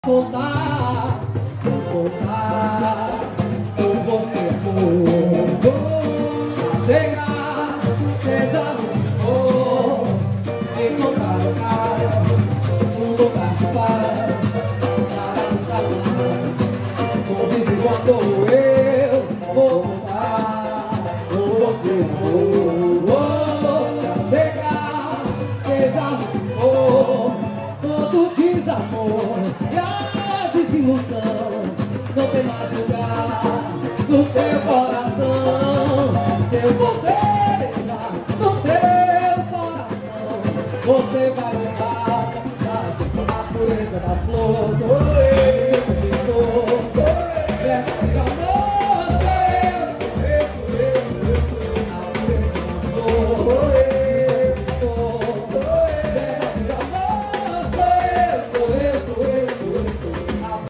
Contar com você por chegar, seja onde for, encontrar o cara, um lugar de paz, para nunca mais conviver quando eu vou voltar com você por chegar, seja onde for, todo desamor e a desilusão não tem mais lugar no teu coração. Se eu poder entrar no teu coração, você vai voltar a pureza da flor.